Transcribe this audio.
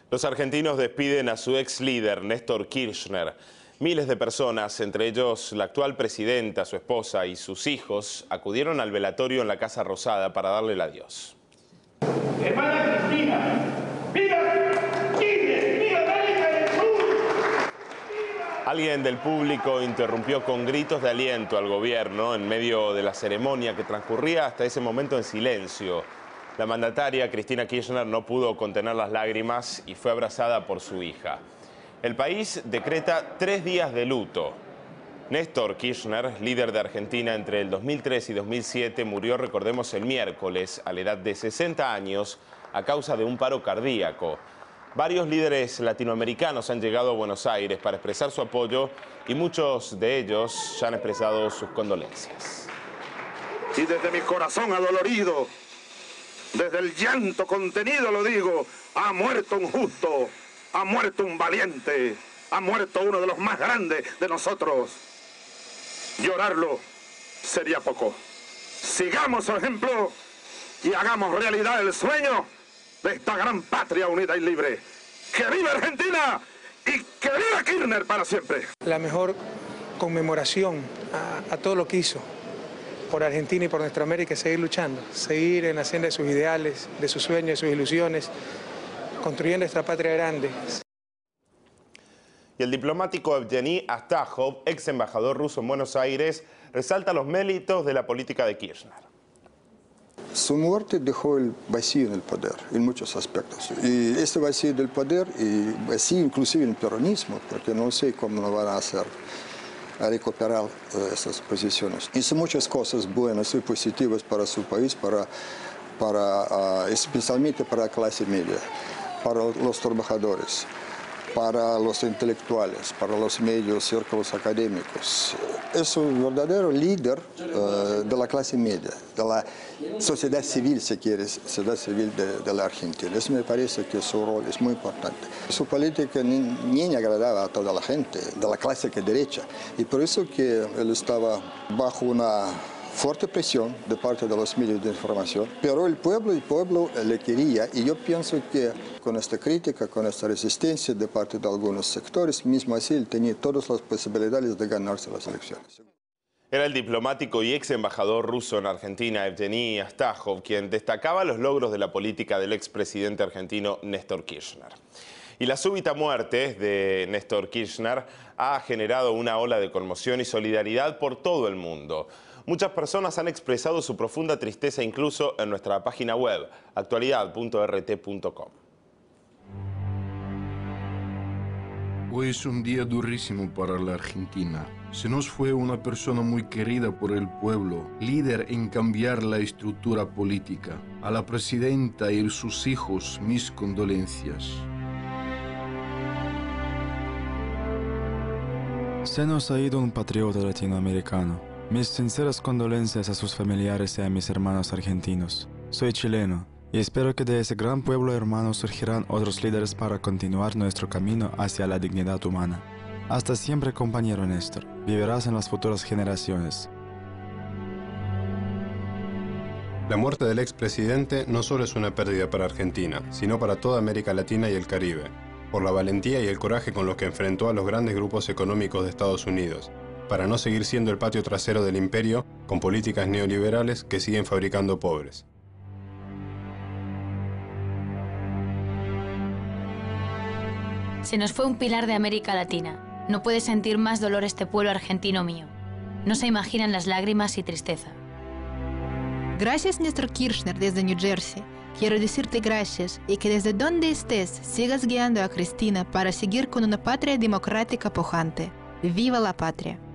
Los argentinos despiden a su ex líder, Néstor Kirchner. Miles de personas, entre ellos la actual presidenta, su esposa y sus hijos, acudieron al velatorio en la Casa Rosada para darle el adiós. Hermana Cristina, ¡viva Kirchner! ¡Viva América del Sur! Alguien del público interrumpió con gritos de aliento al gobierno en medio de la ceremonia que transcurría hasta ese momento en silencio. La mandataria, Cristina Kirchner, no pudo contener las lágrimas y fue abrazada por su hija. El país decreta 3 días de luto. Néstor Kirchner, líder de Argentina entre el 2003 y 2007, murió, recordemos, el miércoles a la edad de 60 años a causa de un paro cardíaco. Varios líderes latinoamericanos han llegado a Buenos Aires para expresar su apoyo y muchos de ellos ya han expresado sus condolencias. Y desde mi corazón adolorido, desde el llanto contenido lo digo, ha muerto un justo, ha muerto un valiente, ha muerto uno de los más grandes de nosotros. Llorarlo sería poco. Sigamos su ejemplo y hagamos realidad el sueño de esta gran patria unida y libre. ¡Que viva Argentina y que viva Kirchner para siempre! La mejor conmemoración a todo lo que hizo por Argentina y por nuestra América es seguir luchando, seguir en la senda de sus ideales, de sus sueños, de sus ilusiones, construyendo esta patria grande. Y el diplomático Evgeny Astahov, ex embajador ruso en Buenos Aires, resalta los méritos de la política de Kirchner. Su muerte dejó el vacío en el poder, en muchos aspectos. Y este vacío del poder, y vacío inclusive en el peronismo, porque no sé cómo lo van a hacer, a recuperar esas posiciones. Hizo muchas cosas buenas y positivas para su país, especialmente para la clase media, para los trabajadores, para los intelectuales, para los medios, círculos académicos. Es un verdadero líder de la clase media, de la sociedad civil, si quieres, sociedad civil de la Argentina. Eso me parece que su rol es muy importante. Su política ni agradaba a toda la gente, de la clase derecha, y por eso que él estaba bajo una fuerte presión de parte de los medios de información, pero el pueblo le quería, y yo pienso que con esta crítica, con esta resistencia de parte de algunos sectores, mismo así él tenía todas las posibilidades de ganarse las elecciones. Era el diplomático y ex embajador ruso en Argentina, Evgeny Astahov, quien destacaba los logros de la política del expresidente argentino Néstor Kirchner. Y la súbita muerte de Néstor Kirchner ha generado una ola de conmoción y solidaridad por todo el mundo. Muchas personas han expresado su profunda tristeza incluso en nuestra página web, actualidad.rt.com. Hoy es un día durísimo para la Argentina. Se nos fue una persona muy querida por el pueblo, líder en cambiar la estructura política. A la presidenta y sus hijos, mis condolencias. Se nos ha ido un patriota latinoamericano. Mis sinceras condolencias a sus familiares y a mis hermanos argentinos. Soy chileno y espero que de ese gran pueblo hermano surgirán otros líderes para continuar nuestro camino hacia la dignidad humana. Hasta siempre, compañero Néstor. Vivirás en las futuras generaciones. La muerte del expresidente no solo es una pérdida para Argentina, sino para toda América Latina y el Caribe, por la valentía y el coraje con los que enfrentó a los grandes grupos económicos de Estados Unidos, para no seguir siendo el patio trasero del imperio con políticas neoliberales que siguen fabricando pobres. Se nos fue un pilar de América Latina. No puede sentir más dolor este pueblo argentino mío. No se imaginan las lágrimas y tristeza. Gracias, Néstor Kirchner, desde New Jersey. Quiero decirte gracias y que desde donde estés sigas guiando a Cristina para seguir con una patria democrática pujante. ¡Viva la patria!